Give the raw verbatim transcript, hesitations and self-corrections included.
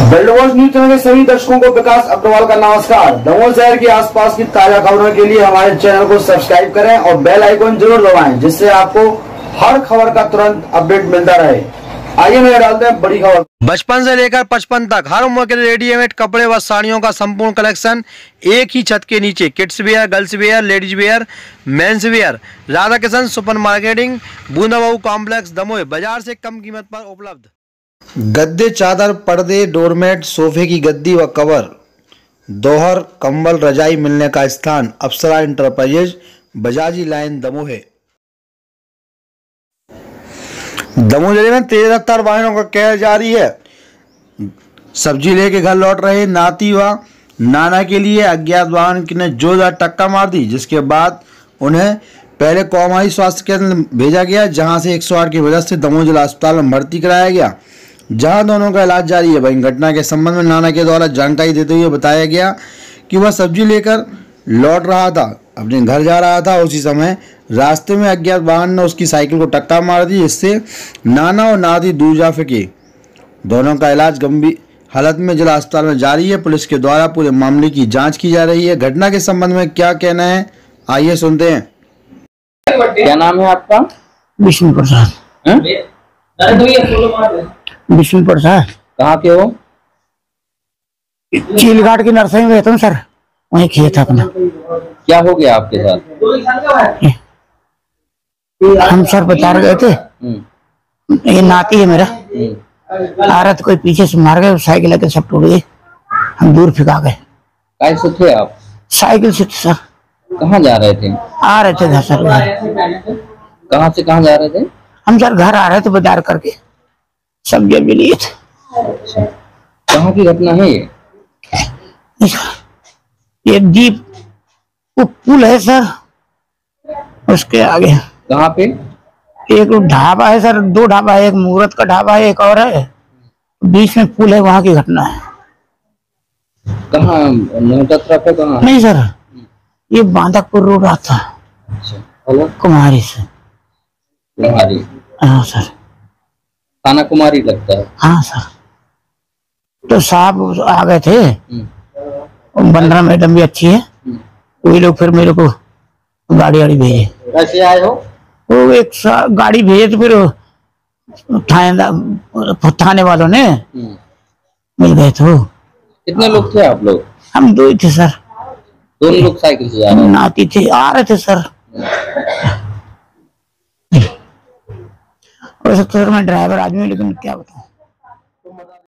World news channel के सभी दर्शकों को विकास अग्रवाल का नमस्कार। दमोह शहर के आसपास की ताजा खबरों के लिए हमारे चैनल को सब्सक्राइब करें और बेल आइकन जरूर दबाएं, जिससे आपको हर खबर का तुरंत अपडेट मिलता रहे। आइए नजर डालते हैं बड़ी खबर। बचपन से लेकर पचपन तक हर उम्र के रेडीमेड कपड़े व साड़ियों का संपूर्ण कलेक्शन एक ही छत के नीचे। Kids wear, girls wear, ladies wear, men's wear. Radha Kishan super marketing, Boondabau complex, Damoh. बाजार से कम कीमत पर उपलब्ध। गद्दे, चादर, पर्दे, डोरमेट, सोफे की गद्दी व कवर, दोहर, कंबल, रजाई मिलने का स्थान अप्सरा इंटरप्राइजेज, बजाजी लाइन, दमोह है। दमोह जिले में तेज रफ्तार वाहनों का कहर जारी है। सब्जी लेके घर लौट रहे नाती व नाना के लिए अज्ञात वाहन ने जोरदार टक्कर मार दी, जिसके बाद उन्हें पहले कौमाई स्वास्थ्य केंद्र भेजा गया, जहां से एक सौ आठ की मदद से दमोह जिला अस्पताल में भर्ती कराया गया, जहां दोनों का इलाज जारी है। वहीं घटना के संबंध में नाना के द्वारा जानकारी देते हुए बताया गया कि वह सब्जी लेकर लौट रहा था, अपने घर जा रहा था। उसी समय रास्ते में अज्ञात वाहन ने उसकी साइकिल को टक्कर मार दी, जिससे नाना और नाती दूर जा फेंके। दोनों का इलाज गंभीर हालत में जिला अस्पताल में जारी है। पुलिस के द्वारा पूरे मामले की जांच की जा रही है। घटना के संबंध में क्या कहना है, आइए सुनते हैं। क्या नाम है आपका? विष्णु प्रसाद। विष्णु प्रसाद। कहाँ के हो? चीलघाट की नर्सरी में रहता हूँ सर, वहीं खेत है अपना। क्या हो गया आपके साथ? हम सर बाजार गए थे, ये नाती है मेरा, आ रहा था, कोई पीछे से मार गए, साइकिल लेकर सब टूट गई, हम दूर फिका गए। कैसे थे आप? साइकिल से सर। कहाँ जा रहे थे? आ रहे थे घर सर। घर कहाँ से कहाँ जा रहे थे? हम सर घर आ रहे थे बाजार करके, सब्जी भी लिए थे। अच्छा, कहाँ की घटना है ये? ये दीप वो पुल है सर, उसके आगे। कहाँ पे? एक ढाबा है सर, दो ढाबा है, एक मुहूर्त का ढाबा है, एक और है, बीच में पुल है, वहां की घटना है। कहाँ? तरफ है कहाँ? नहीं सर, ये बांधकपुर रोड आता। अच्छा, कुमारी से। कुमारी? हाँ सर। थाना कुमारी लगता है। हाँ सर। तो साहब आ गए थे, बंदना मैडम भी अच्छी है, वही लोग फिर मेरे को गाड़ी वाड़ी भेजे। कैसे आए हो? वो एक गाड़ी भेजे, तो फिर थाने थाने वालों ने मिल गए थे। कितने लोग थे आप लोग? हम दो ही थे सर। दोनों लोग साइकिल से जा रहे थे? नाती थे, आ रहे थे सर। वैसे तो मैं ड्राइवर आदमी, लेकिन क्या बताऊं।